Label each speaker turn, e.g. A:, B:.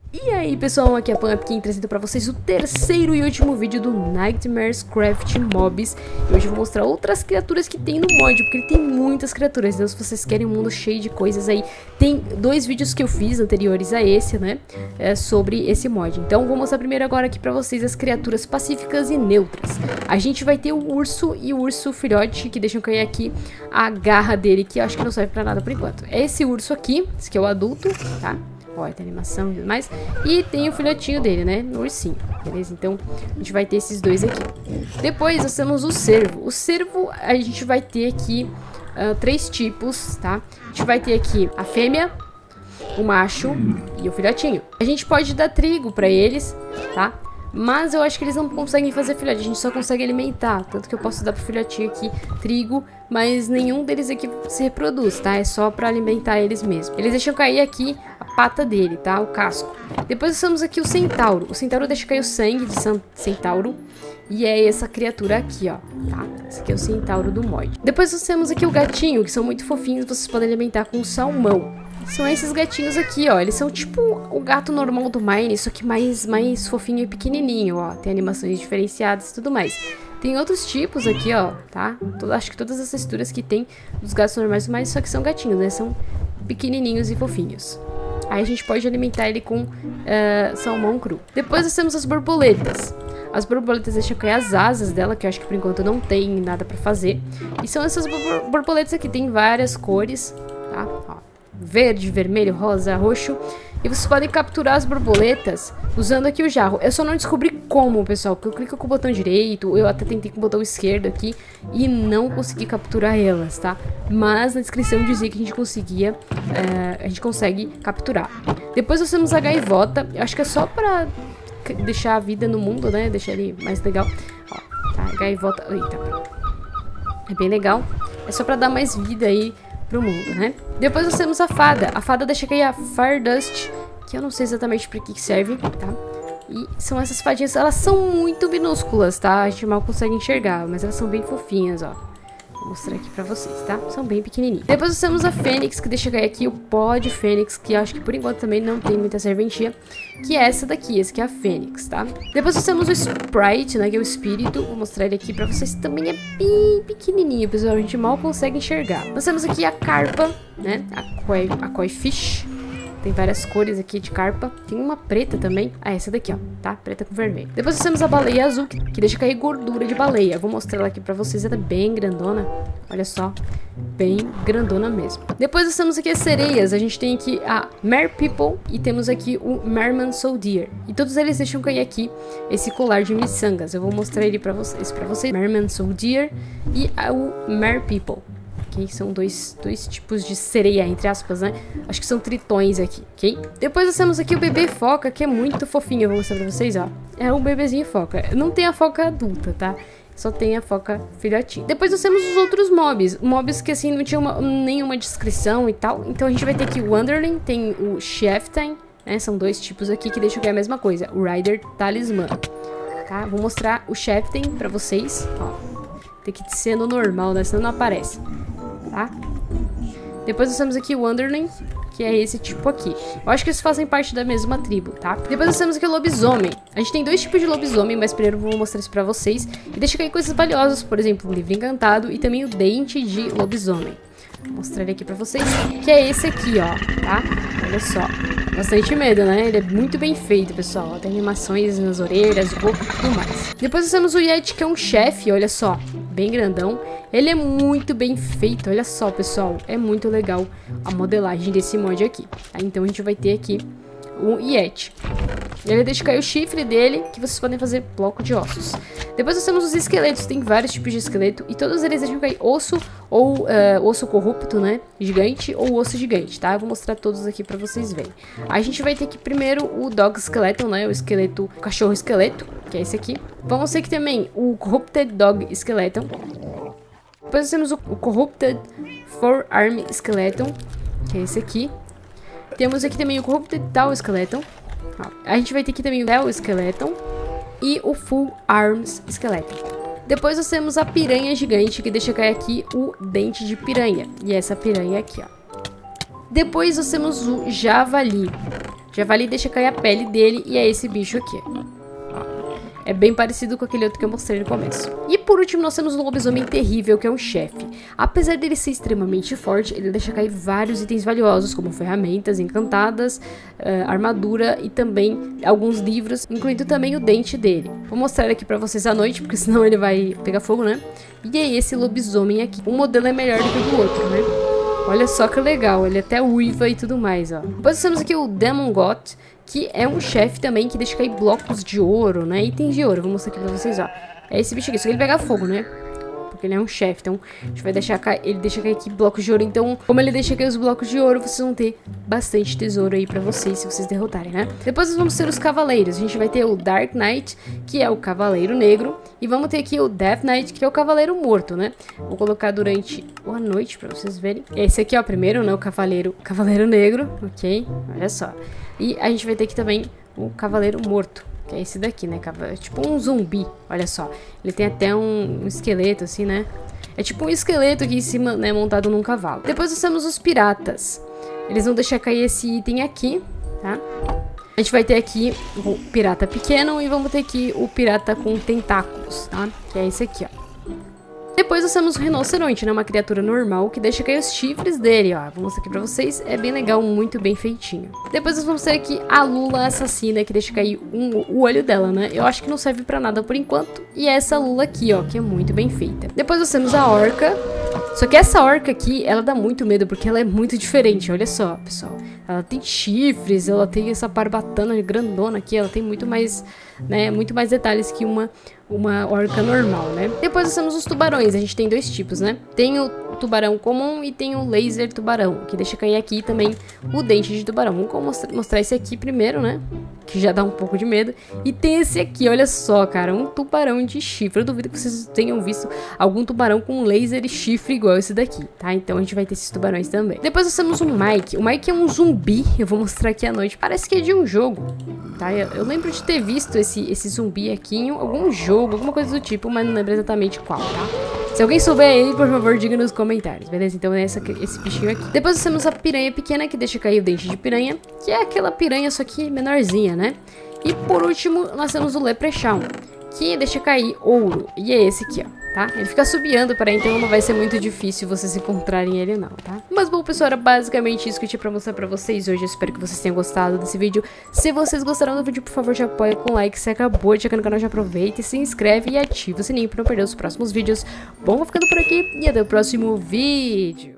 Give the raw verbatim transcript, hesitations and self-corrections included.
A: E aí pessoal, aqui é a Pumpkin trazendo pra vocês o terceiro e último vídeo do Nightmares Craft Mobs. E hoje eu vou mostrar outras criaturas que tem no mod, porque ele tem muitas criaturas. Então se vocês querem um mundo cheio de coisas aí, tem dois vídeos que eu fiz anteriores a esse, né, é, sobre esse mod. Então vou mostrar primeiro agora aqui pra vocês as criaturas pacíficas e neutras. A gente vai ter o urso e o urso filhote, que deixam cair aqui a garra dele, que eu acho que não serve pra nada por enquanto. É esse urso aqui, esse aqui é o adulto, tá? Ó, tem animação e tudo mais. E tem o filhotinho dele, né? O ursinho, beleza? Então, a gente vai ter esses dois aqui. Depois, nós temos o cervo. O cervo, a gente vai ter aqui uh, três tipos, tá? A gente vai ter aqui a fêmea, o macho e o filhotinho. A gente pode dar trigo pra eles, tá? Mas eu acho que eles não conseguem fazer filhote, a gente só consegue alimentar. Tanto que eu posso dar pro filhotinho aqui trigo, mas nenhum deles aqui se reproduz, tá? É só pra alimentar eles mesmo. Eles deixam cair aqui a pata dele, tá? O casco. Depois nós temos aqui o centauro. O centauro deixa cair o sangue de centauro. E é essa criatura aqui, ó, tá? Esse aqui é o centauro do mod. Depois nós temos aqui o gatinho, que são muito fofinhos, vocês podem alimentar com salmão. São esses gatinhos aqui, ó. Eles são tipo o gato normal do Mine, só que mais, mais fofinho e pequenininho, ó. Tem animações diferenciadas e tudo mais. Tem outros tipos aqui, ó, tá? Todo, acho que todas as texturas que tem dos gatos normais, mas só que são gatinhos, né? São pequenininhos e fofinhos. Aí a gente pode alimentar ele com uh, salmão cru. Depois nós temos as borboletas. As borboletas deixam cair as asas dela, que eu acho que por enquanto não tem nada pra fazer. E são essas borboletas aqui, tem várias cores, tá? Ó. Verde, vermelho, rosa, roxo. E vocês podem capturar as borboletas usando aqui o jarro. Eu só não descobri como, pessoal, porque eu clico com o botão direito, eu até tentei com o botão esquerdo aqui e não consegui capturar elas, tá? Mas na descrição dizia que a gente conseguia, é, a gente consegue capturar. Depois nós temos a gaivota. Eu acho que é só pra deixar a vida no mundo, né? Deixar ele mais legal. Ó, tá, a gaivota... Eita. É bem legal. É só pra dar mais vida aí pro mundo, né? Depois nós temos a fada. A fada deixa cair a Fardust, que eu não sei exatamente pra que serve, tá? E são essas fadinhas, elas são muito minúsculas, tá? A gente mal consegue enxergar, mas elas são bem fofinhas, ó. Vou mostrar aqui pra vocês, tá? São bem pequenininhos. Depois nós temos a Fênix, que deixa cair aqui o pó de Fênix, que eu acho que por enquanto também não tem muita serventia, que é essa daqui, esse aqui é a Fênix, tá? Depois nós temos o Sprite, né, que é o espírito. Vou mostrar ele aqui pra vocês, também é bem pequenininho, pessoal, a gente mal consegue enxergar. Nós temos aqui a carpa, né, a koi, a koi fish. Tem várias cores aqui de carpa. Tem uma preta também. Ah, essa daqui, ó, tá? Preta com vermelho. Depois nós temos a baleia azul, que, que deixa cair gordura de baleia. Vou mostrar ela aqui pra vocês. Ela é bem grandona. Olha só. Bem grandona mesmo. Depois nós temos aqui as sereias. A gente tem aqui a Mer People e temos aqui o Merman Soldier. E todos eles deixam cair aqui esse colar de miçangas. Eu vou mostrar ele pra vocês. Pra vocês. Merman Soldier e o Mer People. Okay? São dois, dois tipos de sereia, entre aspas, né? Acho que são tritões aqui, ok? Depois nós temos aqui o bebê foca, que é muito fofinho. Eu vou mostrar pra vocês, ó. É um bebezinho foca. Não tem a foca adulta, tá? Só tem a foca filhotinha. Depois nós temos os outros mobs. Mobs que, assim, não tinham uma, nenhuma descrição e tal. Então a gente vai ter aqui o Underling, tem o Chieftain, né? São dois tipos aqui que deixam cair a mesma coisa. O Rider Talismã, tá? Vou mostrar o Chieftain pra vocês, ó. Tem que ser no normal, né? Senão não aparece. Tá? Depois nós temos aqui o Underling, que é esse tipo aqui. Eu acho que eles fazem parte da mesma tribo, tá? Depois nós temos aqui o lobisomem. A gente tem dois tipos de lobisomem, mas primeiro eu vou mostrar isso pra vocês. E deixa cair coisas valiosas, por exemplo, o livro encantado e também o dente de lobisomem. Vou mostrar ele aqui pra vocês, que é esse aqui, ó, tá? Olha só. Bastante medo, né? Ele é muito bem feito, pessoal. Ó, tem animações nas orelhas, boca e tudo mais. Depois nós temos o Yeti, que é um chefe, olha só. Bem grandão. Ele é muito bem feito, olha só, pessoal. É muito legal a modelagem desse mod aqui. Tá? Então a gente vai ter aqui o Yeti. Ele deixa cair o chifre dele, que vocês podem fazer bloco de ossos. Depois nós temos os esqueletos, tem vários tipos de esqueleto. E todos eles deixam cair osso ou uh, osso corrupto, né? Gigante ou osso gigante, tá? Eu vou mostrar todos aqui pra vocês verem. Aí a gente vai ter aqui primeiro o Dog Skeleton, né? O esqueleto, o cachorro esqueleto, que é esse aqui. Vamos ter aqui também o Corrupted Dog Skeleton. Depois nós temos o, o Corrupted Forearm Skeleton, que é esse aqui. Temos aqui também o Corrupted Tau Skeleton. Ó, a gente vai ter aqui também o Tail Skeleton e o Full Arms Skeleton. Depois nós temos a piranha gigante, que deixa cair aqui o dente de piranha. E essa piranha aqui, ó. Depois nós temos o javali. Já vai ali e deixa cair a pele dele, e é esse bicho aqui. É bem parecido com aquele outro que eu mostrei no começo. E por último nós temos o lobisomem terrível, que é um chefe. Apesar dele ser extremamente forte, ele deixa cair vários itens valiosos, como ferramentas encantadas, uh, armadura e também alguns livros, incluindo também o dente dele. Vou mostrar ele aqui pra vocês à noite, porque senão ele vai pegar fogo, né? E é esse lobisomem aqui. Um modelo é melhor do que o do outro, né? Olha só que legal, ele até uiva e tudo mais, ó. Depois temos aqui o Demon God, que é um chefe também que deixa cair blocos de ouro, né? Itens de ouro, vou mostrar aqui pra vocês, ó. É esse bicho aqui, só que ele pega fogo, né? Porque ele é um chefe, então a gente vai deixar cair, ele deixa cair aqui blocos de ouro. Então, como ele deixa cair os blocos de ouro, vocês vão ter bastante tesouro aí pra vocês, se vocês derrotarem, né? Depois nós vamos ter os cavaleiros. A gente vai ter o Dark Knight, que é o cavaleiro negro. E vamos ter aqui o Death Knight, que é o cavaleiro morto, né? Vou colocar durante a noite pra vocês verem. Esse aqui é o primeiro, né? O cavaleiro, cavaleiro negro, ok? Olha só. E a gente vai ter aqui também o cavaleiro morto, que é esse daqui, né? É tipo um zumbi, olha só. Ele tem até um, um esqueleto, assim, né? É tipo um esqueleto aqui em cima, né? Montado num cavalo. Depois nós temos os piratas. Eles vão deixar cair esse item aqui, tá? A gente vai ter aqui o pirata pequeno e vamos ter aqui o pirata com tentáculos, tá? Que é esse aqui, ó. Depois nós temos o rinoceronte, né? Uma criatura normal que deixa cair os chifres dele, ó. Vou mostrar aqui pra vocês. É bem legal, muito bem feitinho. Depois nós vamos ter aqui a Lula assassina, que deixa cair um, o olho dela, né? Eu acho que não serve pra nada por enquanto. E é essa Lula aqui, ó, que é muito bem feita. Depois nós temos a orca. Só que essa orca aqui, ela dá muito medo, porque ela é muito diferente. Olha só, pessoal. Ela tem chifres, ela tem essa barbatana grandona aqui. Ela tem muito mais, né, muito mais detalhes que uma... uma orca normal, né? Depois nós temos os tubarões. A gente tem dois tipos, né? Tem o tubarão comum e tem o laser tubarão, que deixa cair aqui também o dente de tubarão. Vamos mostrar, mostrar esse aqui primeiro, né? Que já dá um pouco de medo. E tem esse aqui, olha só, cara, um tubarão de chifre. Eu duvido que vocês tenham visto algum tubarão com laser e chifre igual esse daqui, tá? Então a gente vai ter esses tubarões também. Depois nós temos o Mike. O Mike é um zumbi. Eu vou mostrar aqui à noite. Parece que é de um jogo, tá? Eu, eu lembro de ter visto esse, esse zumbi aqui em algum jogo, alguma coisa do tipo, mas não lembro exatamente qual, tá? Se alguém souber aí, por favor, diga nos comentários, beleza? Então é essa, esse bichinho aqui. Depois nós temos a piranha pequena, que deixa cair o dente de piranha, que é aquela piranha, só que menorzinha, né? E por último, nós temos o Leprechaun, que deixa cair ouro, e é esse aqui, ó. Tá? Ele fica subiando para aí, então não vai ser muito difícil vocês encontrarem ele não, tá? Mas bom, pessoal, era basicamente isso que eu tinha pra mostrar pra vocês hoje. Eu espero que vocês tenham gostado desse vídeo. Se vocês gostaram do vídeo, por favor, já apoia com like. Se acabou de chegar no canal, já aproveita e se inscreve e ativa o sininho pra não perder os próximos vídeos. Bom, vou ficando por aqui e até o próximo vídeo.